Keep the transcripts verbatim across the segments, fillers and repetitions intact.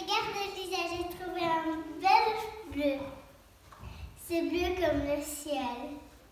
Regarde Lisa, j'ai trouvé un bel œuf bleu. C'est bleu comme le ciel.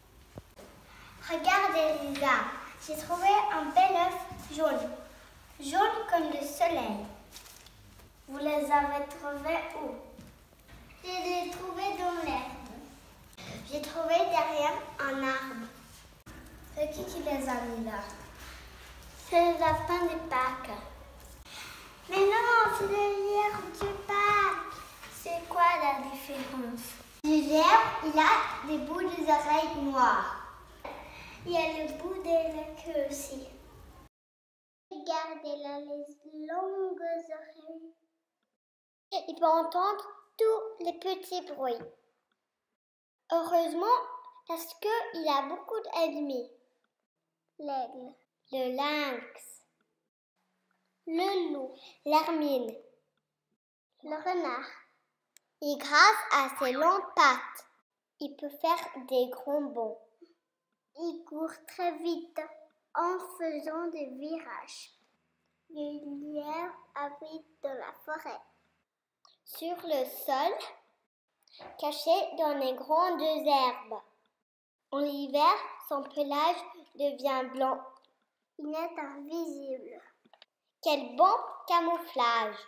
Regarde Lisa, j'ai trouvé un bel œuf jaune. Jaune comme le soleil. Vous les avez trouvés où? Je les ai trouvés dans l'herbe. J'ai trouvé derrière un arbre. C'est qui qui les a mis là? C'est le lapin de Pâques. Mais non, c'est le lierre du Pâques. C'est quoi la différence? Le lierre, il a des bouts des oreilles noires. Il y a le bout de la queue aussi. Regardez là les longues oreilles. Il peut entendre tous les petits bruits. Heureusement, parce qu'il a beaucoup d'ennemis. L'aigle, le lynx, le loup, l'hermine, le renard. Et grâce à ses longues pattes, il peut faire des grands bonds. Il court très vite en faisant des virages. Le lierre habite dans la forêt. Sur le sol, caché dans les grandes herbes. En hiver, son pelage devient blanc. Il est invisible. Quel bon camouflage!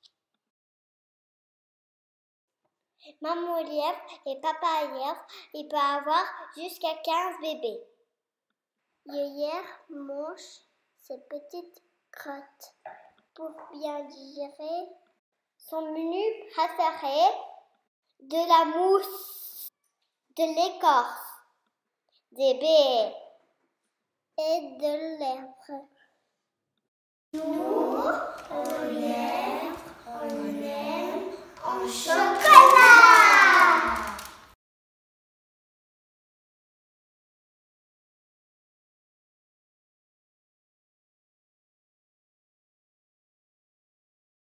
Maman lièvre et papa lièvre, il peut avoir jusqu'à quinze bébés. Le lierre mange ses petites crottes pour bien digérer son menu préféré, de la mousse, de l'écorce, des baies et de l'herbe. Nous, on est